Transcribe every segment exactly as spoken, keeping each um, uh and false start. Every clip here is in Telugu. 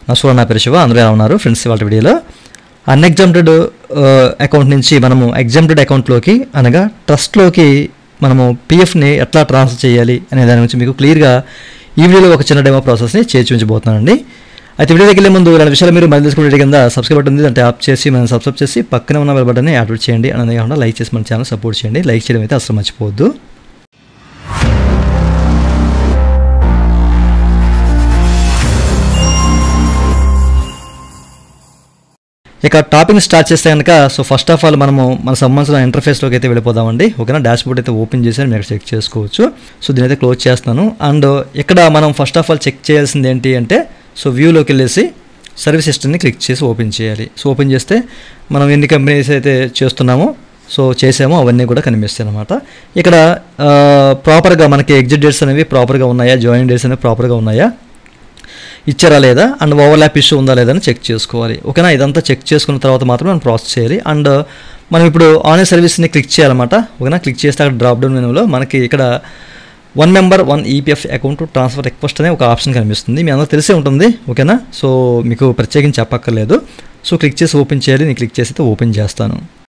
నమస్కారం, నా పేరు శివ. అందరూ ఎలా ఉన్నారు ఫ్రెండ్స్? ఇవాళ వీడియోలో అన్ఎగ్జామ్టెడ్ అకౌంట్ నుంచి మనము ఎగ్జామ్టెడ్ అకౌంట్లోకి అనగా ట్రస్ట్లోకి మనము పిఎఫ్ని ఎట్లా ట్రాన్స్ఫర్ చేయాలి అనే దాని గురించి మీకు క్లియర్గా ఈ వీడియోలో ఒక చిన్న డెమో ప్రాసెస్ని చేసి చూపించబోతున్నానండి. అయితే వీడియోకి వెళ్ళే ముందు ఇలాంటి విషయాలు మీరు మళ్ళీ తెలుసుకునే కింద సబ్స్క్రైబ్ బటన్ ఉంది, అంటే యాప్ చేసి మనం సబ్స్క్రైబ్ చేసి పక్కన ఉన్న బెల్ బటన్ని యాక్టివేట్ చేయండి. అనేది కాకుండా లైక్ చేసి మన ఛానల్ సపోర్ట్ చేయండి. లైక్ చేయడం అయితే అసలు మర్చిపోవద్దు. ఇక టాపిక్ స్టార్ట్ చేస్తే కనుక సో ఫస్ట్ ఆఫ్ ఆల్ మనము మన సంబంధించిన ఇంటర్ఫేస్లోకి అయితే వెళ్ళిపోదామండి. ఓకేనా, డాష్ బోర్డ్ అయితే ఓపెన్ చేసి మీరు చెక్ చేసుకోవచ్చు. సో దీని అయితే క్లోజ్ చేస్తున్నాను. అండ్ ఇక్కడ మనం ఫస్ట్ ఆఫ్ ఆల్ చెక్ చేయాల్సింది ఏంటి అంటే సో వ్యూలోకి వెళ్ళేసి సర్వీస్ హిస్టరీని క్లిక్ చేసి ఓపెన్ చేయాలి. సో ఓపెన్ చేస్తే మనం ఎన్ని కంపెనీస్ అయితే చేస్తున్నామో సో చేసామో అవన్నీ కూడా కనిపిస్తాయి అన్నమాట. ఇక్కడ ప్రాపర్గా మనకి ఎగ్జిట్ డేట్స్ అనేవి ప్రాపర్గా ఉన్నాయా, జాయిన్ డేట్స్ అనేవి ప్రాపర్గా ఉన్నాయా, ఇచ్చారా లేదా, అండ్ ఓవర్లాప్ ఇష్యూ ఉందా లేదా అని చెక్ చేసుకోవాలి. ఓకేనా, ఇదంతా చెక్ చేసుకున్న తర్వాత మాత్రం మనం ప్రాసెస్ చేయాలి. అండ్ మనం ఇప్పుడు ఆన్లైన్ సర్వీస్ని క్లిక్ చేయాలన్నమాట. ఓకేనా, క్లిక్ చేస్తే అక్కడ డ్రాప్ డౌన్ మెనూలో మనకి ఇక్కడ one member one EPF account transfer request అనే ఒక ఆప్షన్ కనిపిస్తుంది. మీ అందరూ తెలిసే ఉంటుంది. ఓకేనా, సో మీకు ప్రత్యేకించి చెప్పక్కర్లేదు. సో క్లిక్ చేసి ఓపెన్ చేయాలి. నేను క్లిక్ చేసి అయితే ఓపెన్ చేస్తాను.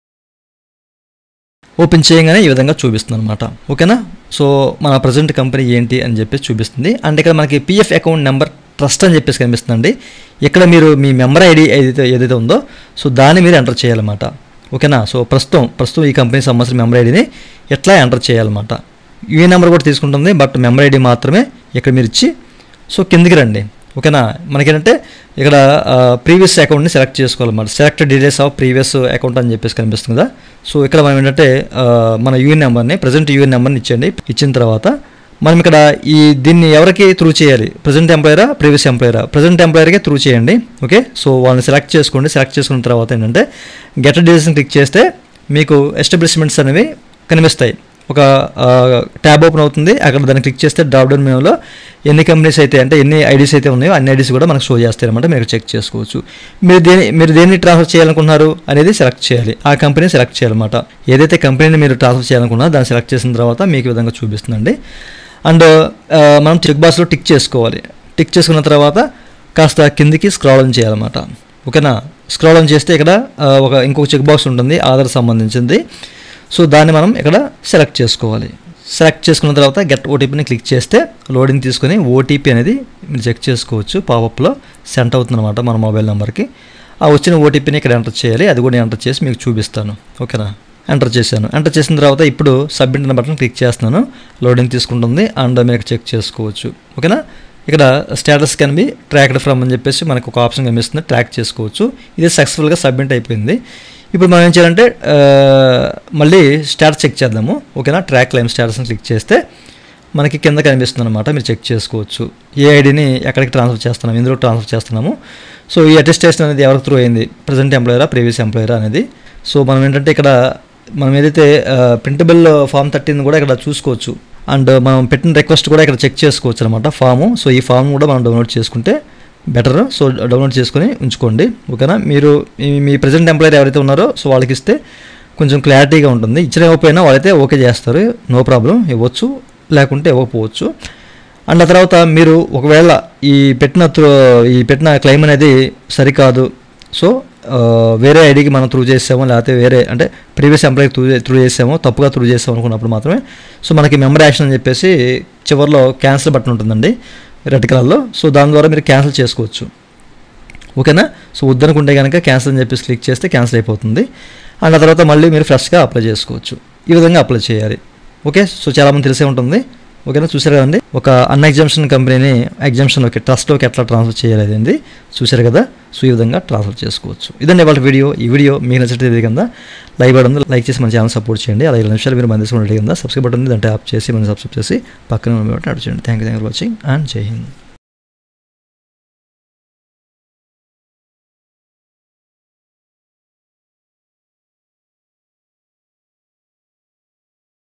ఓపెన్ చేయగానే ఈ విధంగా చూపిస్తుంది అనమాట. ఓకేనా, సో మన ప్రజెంట్ కంపెనీ ఏంటి అని చెప్పేసి చూపిస్తుంది. అండ్ ఇక్కడ మనకి పిఎఫ్ అకౌంట్ నెంబర్ ట్రస్ట్ అని చెప్పేసి కనిపిస్తుందండి. ఇక్కడ మీరు మీ మెంబర్ ఐడి ఏదైతే ఏదైతే ఉందో సో దాన్ని మీరు ఎంటర్ చేయాలన్నమాట. ఓకేనా, సో ప్రస్తుతం ప్రస్తుతం ఈ కంపెనీ సంబంధించిన మెంబర్ ఐడిని ఎట్లా ఎంటర్ చేయాలన్నమాట. ఈ నెంబర్ కూడా తీసుకుంటుంది, బట్ మెంబర్ ఐడి మాత్రమే ఇక్కడ మీరు ఇచ్చి సో కిందికి రండి. ఓకేనా, మనకేంటంటే ఇక్కడ ప్రీవియస్ అకౌంట్ని సెలెక్ట్ చేసుకోవాలన్నమాట. Select details of previous account అని చెప్పేసి కనిపిస్తుంది కదా. సో ఇక్కడ మనం ఏంటంటే మన యూఎన్ నెంబర్ని ప్రజెంట్ యూఎన్ నెంబర్ని ఇచ్చేయండి. ఇచ్చిన తర్వాత మనం ఇక్కడ ఈ దీన్ని ఎవరికి త్రూ చేయాలి, ప్రజెంట్ ఎంప్లాయరా ప్రీవియస్ ఎంప్లాయరా, ప్రజెంట్ ఎంప్లాయర్కే త్రూ చేయండి. ఓకే, సో వాళ్ళని సెలెక్ట్ చేసుకోండి. సెలెక్ట్ చేసుకున్న తర్వాత ఏంటంటే గెట్ డీటెయిల్స్ని క్లిక్ చేస్తే మీకు ఎస్టాబ్లిష్మెంట్స్ అనేవి కనిపిస్తాయి. ఒక ట్యాబ్ ఓపెన్ అవుతుంది. అక్కడ దాన్ని క్లిక్ చేస్తే డ్రాప్ డౌన్ మెనూలో ఎన్ని కంపెనీస్ అయితే అంటే ఎన్ని ఐడీస్ అయితే ఉన్నాయో అన్ని ఐడీస్ కూడా మనకు షో చేస్తాయి అనమాట. మీరు చెక్ చేసుకోవచ్చు. మీరు దేని మీరు దేన్ని ట్రాన్స్ఫర్ చేయాలనుకుంటున్నారు అనేది సెలెక్ట్ చేయాలి. ఆ కంపెనీని సెలెక్ట్ చేయాలన్నమాట. ఏదైతే కంపెనీని మీరు ట్రాన్స్ఫర్ చేయాలనుకున్నారో దాన్ని సెలెక్ట్ చేసిన తర్వాత మీకు ఈ విధంగా చూపిస్తుందండి. అండ్ మనం చెక్ బాక్స్లో టిక్ చేసుకోవాలి. టిక్ చేసుకున్న తర్వాత కాస్త కిందికి స్క్రాల్ ఆన్ చేయాలన్నమాట. ఓకేనా, స్క్రాల్ ఆన్ చేస్తే ఇక్కడ ఒక ఇంకొక చెక్ బాక్స్ ఉంటుంది ఆధార్ సంబంధించింది. సో దాన్ని మనం ఇక్కడ సెలెక్ట్ చేసుకోవాలి. సెలెక్ట్ చేసుకున్న తర్వాత గెట్ ఓటీపీని క్లిక్ చేస్తే లోడింగ్ తీసుకొని ఓటీపీ అనేది మీరు చెక్ చేసుకోవచ్చు. పాపప్లో సెండ్ అవుతుందన్నమాట మన మొబైల్ నెంబర్కి. ఆ వచ్చిన ఓటీపీని ఇక్కడ ఎంటర్ చేయాలి. అది కూడా ఎంటర్ చేసి మీకు చూపిస్తాను. ఓకేనా, ఎంటర్ చేశాను. ఎంటర్ చేసిన తర్వాత ఇప్పుడు సబ్మిట్ అనే బటన్ క్లిక్ చేస్తున్నాను. లోడింగ్ తీసుకుంటుంది అండ్ మీరు చెక్ చేసుకోవచ్చు. ఓకేనా, ఇక్కడ status can be tracked from అని చెప్పేసి మనకు ఒక ఆప్షన్ కనిపిస్తుంది. ట్రాక్ చేసుకోవచ్చు. ఇది సక్సెస్ఫుల్గా సబ్మిట్ అయిపోయింది. ఇప్పుడు మనం ఏం చేయాలంటే మళ్ళీ స్టేటస్ చెక్ చేద్దాము. ఓకేనా, ట్రాక్ క్లెయిమ్ స్టేటస్ని క్లిక్ చేస్తే మనకి కింద కనిపిస్తుంది అనమాట. మీరు చెక్ చేసుకోవచ్చు ఏ ఐడిని ఎక్కడికి ట్రాన్స్ఫర్ చేస్తున్నాము, ఇందులో ట్రాన్స్ఫర్ చేస్తున్నాము. సో ఈ అటెస్టేషన్ అనేది ఎవరికి త్రూ అయింది, ప్రజెంట్ ఎంప్లాయరా ప్రీవియస్ ఎంప్లాయరా అనేది. సో మనం ఏంటంటే ఇక్కడ మనం ఏదైతే ప్రింటబుల్ ఫామ్ థర్టీన్ కూడా ఇక్కడ చూసుకోవచ్చు. అండ్ మనం పెట్టిన రిక్వెస్ట్ కూడా ఇక్కడ చెక్ చేసుకోవచ్చు అనమాట ఫాము. సో ఈ ఫామ్ కూడా మనం డౌన్లోడ్ చేసుకుంటే బెటర్. సో డౌన్లోడ్ చేసుకొని ఉంచుకోండి. ఓకేనా, మీరు మీ ప్రజెంట్ ఎంప్లాయర్ ఎవరైతే ఉన్నారో సో వాళ్ళకి ఇస్తే కొంచెం క్లారిటీగా ఉంటుంది. ఇచ్చిన ఇవ్వకపోయినా వాళ్ళైతే ఓకే చేస్తారు, నో ప్రాబ్లం, ఇవ్వచ్చు, లేకుంటే ఇవ్వకపోవచ్చు. అండ్ ఆ తర్వాత మీరు ఒకవేళ ఈ పెట్టిన ఈ పెట్టిన క్లెయిమ్ అనేది సరికాదు, సో వేరే ఐడికి మనం త్రూ చేసామో లేకపోతే వేరే అంటే ప్రీవియస్ ఎంప్లాయీకి త్రూ త్రూ చేసామో తప్పుగా త్రూ చేసాము అనుకున్నప్పుడు మాత్రమే సో మనకి మెంబర్ యాక్షన్ అని చెప్పేసి చివరిలో క్యాన్సిల్ బటన్ ఉంటుందండి రెడ్ కలర్లో. సో దాని ద్వారా మీరు క్యాన్సిల్ చేసుకోవచ్చు. ఓకేనా, సో వద్దనుకుంటే కనుక క్యాన్సిల్ అని చెప్పేసి క్లిక్ చేస్తే క్యాన్సిల్ అయిపోతుంది. అండ్ ఆ తర్వాత మళ్ళీ మీరు ఫ్రెష్గా అప్లై చేసుకోవచ్చు. ఈ విధంగా అప్లై చేయాలి. ఓకే, సో చాలామంది తెలిసే ఉంటుంది. ఓకేనా, చూసారు కదండి ఒక అన్ ఎగ్జామ్షన్ కంపెనీని ఎగ్జామ్షన్లోకి ట్రస్ట్లోకి ఎట్లా ట్రాన్స్ఫర్ చేయాలి అనేది చూసారు కదా. సో ఈ విధంగా ట్రాన్స్ఫర్ చేసుకోవచ్చు. ఇదండి వాళ్ళ వీడియో. ఈ వీడియో మీకు నచ్చితే కింద లైక్ బటన్ ఉంది, లైక్ చేసి మన ఛానల్ సపోర్ట్ చేయండి. అలాగే ఐదు నిమిషాలు మీరు మంది కింద సబ్స్క్రైబ్ బటన్ ఉంది, దాంట్లో యాప్ చేసి మనం సబ్స్క్రైబ్ చేసి పక్కన బటన్ అడ్డు చేయండి. Thank you thank you for watching and Jai Hind.